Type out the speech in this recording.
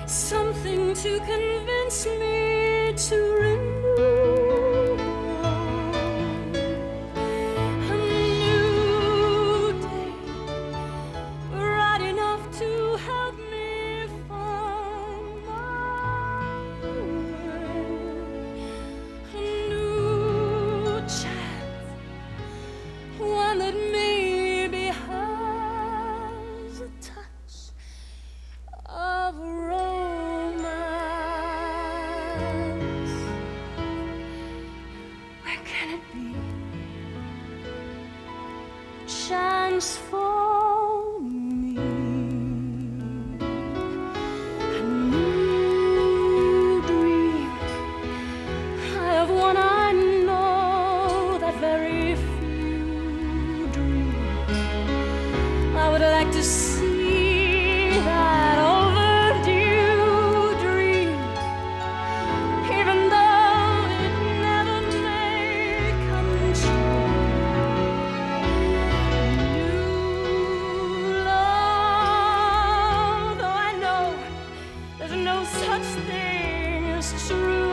something to convince me to renew. A new day, bright enough to help me find my way. A new chance, one that maybe has a touch of romance. Where can it be? Chance for me. A new dream. I have one I know that very few dream. I would like to see that overdue dream, even though it never may come true. New love, though I know there's no such thing as true.